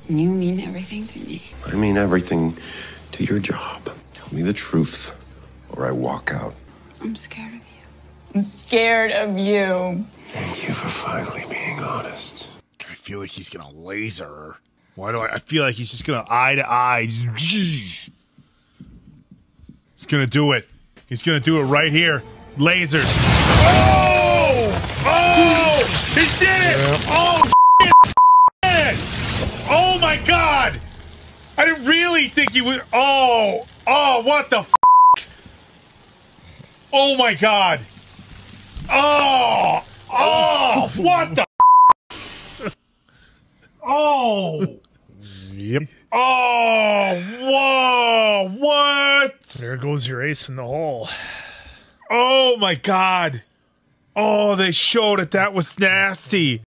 You mean everything to me. I mean everything to your job. Tell me the truth, or I walk out. I'm scared of you. I'm scared of you. Thank you for finally being honest. I feel like he's gonna laser her. Why do I feel like he's just gonna eye to eye. He's gonna do it. He's gonna do it right here. Lasers. Oh! Oh! He did it! Yeah. Oh, shit! Oh my God! I didn't really think he would. Oh! Oh! What the? Oh my God! Oh! Oh! What the? Oh! Yep. Oh! Whoa! What? There goes your ace in the hole. Oh my God! Oh, they showed it. That was nasty.